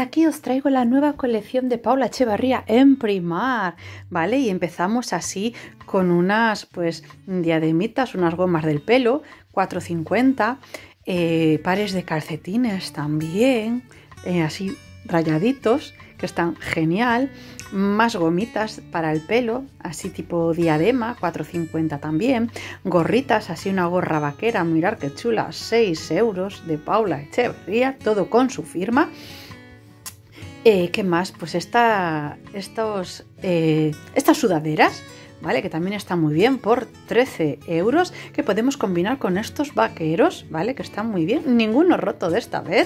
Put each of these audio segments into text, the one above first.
aquí os traigo la nueva colección de Paula Echevarría en Primark, ¿vale? Y empezamos así con unas, pues, diademitas, unas gomas del pelo, 4,50, pares de calcetines también, así rayaditos, que están genial, más gomitas para el pelo, así tipo diadema, 4,50 también, gorritas, así una gorra vaquera, mirad qué chula, 6 euros de Paula Echevarría, todo con su firma. ¿Qué más? Pues estas sudaderas, ¿vale? Que también están muy bien por 13 euros, que podemos combinar con estos vaqueros, ¿vale? Que están muy bien, ninguno roto de esta vez.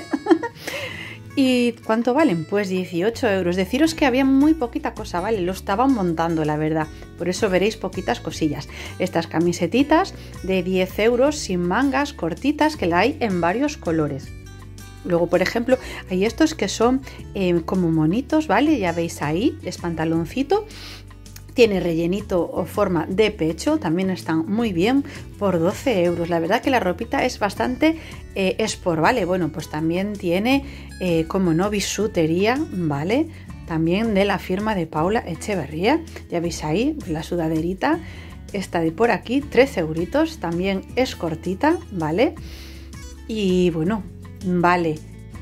¿Y cuánto valen? Pues 18 euros. Deciros que había muy poquita cosa, ¿vale? Lo estaban montando, la verdad. Por eso veréis poquitas cosillas. Estas camisetitas de 10 euros sin mangas, cortitas, que la hay en varios colores. Luego, por ejemplo, hay estos que son como monitos, ¿vale? Ya veis ahí, es pantaloncito. Tiene rellenito o forma de pecho, también están muy bien por 12 euros. La verdad que la ropita es bastante sport, ¿vale? Bueno, pues también tiene, como no, bisutería, ¿vale? También de la firma de Paula Echevarría. Ya veis ahí la sudaderita, esta de por aquí, 13 euritos, también es cortita, ¿vale? Y bueno, vale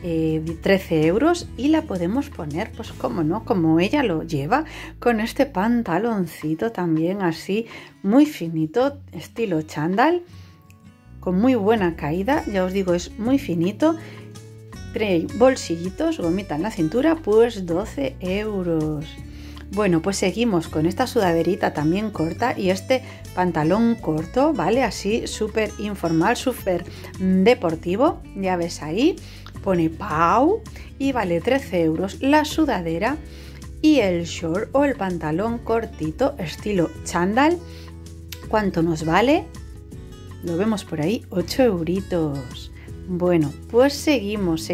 13 euros y la podemos poner, pues como no, como ella lo lleva, con este pantaloncito también así muy finito, estilo chándal, con muy buena caída, ya os digo, es muy finito, trae bolsillitos, gomita en la cintura, pues 12 euros. Bueno, pues seguimos con esta sudaderita también corta y este pantalón corto, ¿vale? Así súper informal, súper deportivo, ya ves ahí, pone Pau y vale 13 euros la sudadera y el short o el pantalón cortito estilo chándal. ¿Cuánto nos vale? Lo vemos por ahí, 8 euritos. Bueno, pues seguimos.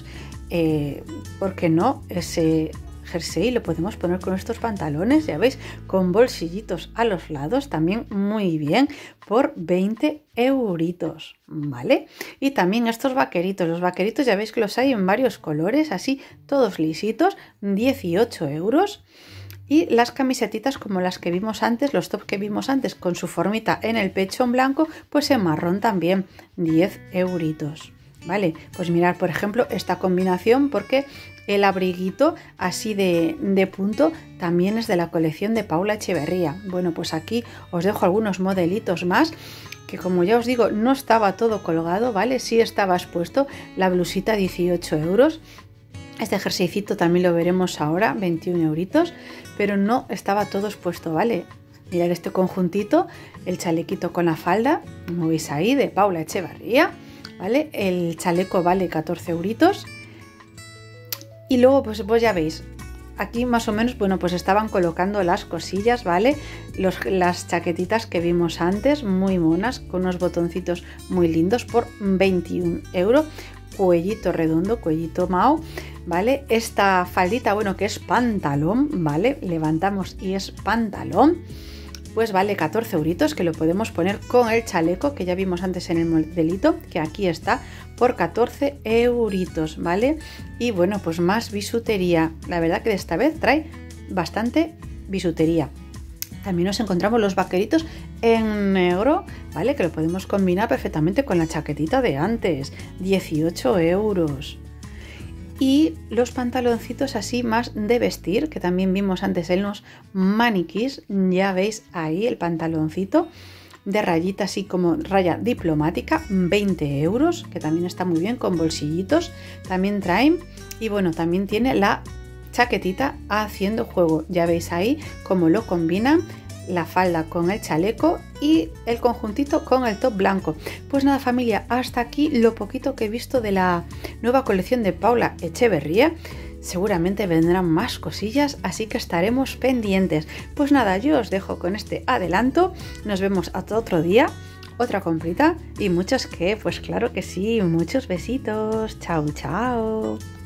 ¿Por qué no? Ese jersey lo podemos poner con estos pantalones, ya veis, con bolsillitos a los lados, también muy bien, por 20 euritos, ¿vale? Y también estos vaqueritos, los vaqueritos ya veis que los hay en varios colores, así todos lisitos, 18 euros. Y las camisetitas como las que vimos antes, los tops que vimos antes, con su formita en el pecho en blanco, pues en marrón también, 10 euritos. Vale, pues mirad por ejemplo esta combinación porque el abriguito así de punto también es de la colección de Paula Echevarría. Bueno, pues aquí os dejo algunos modelitos más que, como ya os digo, no estaba todo colgado, ¿vale? Sí estaba expuesto, la blusita 18 euros. Este jerseycito también lo veremos ahora, 21 euritos, pero no estaba todo expuesto, ¿vale? Mirad este conjuntito, el chalequito con la falda, como veis ahí, de Paula Echevarría, ¿vale? El chaleco vale 14 euritos. Y luego pues ya veis, aquí más o menos, bueno, pues estaban colocando las cosillas, ¿vale? Las chaquetitas que vimos antes, muy monas, con unos botoncitos muy lindos por 21 euros. Cuellito redondo, cuellito mao, ¿vale? Esta faldita, bueno, que es pantalón, ¿vale? Levantamos y es pantalón. Pues vale 14 euritos, que lo podemos poner con el chaleco que ya vimos antes en el modelito, que aquí está por 14 euritos, ¿vale? Y bueno, pues más bisutería. La verdad que de esta vez trae bastante bisutería. También nos encontramos los vaqueritos en negro, ¿vale? Que lo podemos combinar perfectamente con la chaquetita de antes, 18 euros. Y los pantaloncitos así más de vestir, que también vimos antes en los maniquís, ya veis ahí el pantaloncito de rayita así como raya diplomática, 20 euros, que también está muy bien con bolsillitos, también traen, y bueno, también tiene la chaquetita haciendo juego, ya veis ahí cómo lo combinan, la falda con el chaleco y el conjuntito con el top blanco. Pues nada familia, hasta aquí lo poquito que he visto de la nueva colección de Paula Echevarría. Seguramente vendrán más cosillas, así que estaremos pendientes. Pues nada, yo os dejo con este adelanto, nos vemos hasta otro día, otra comprita y muchos que, pues claro que sí, muchos besitos, chao chao.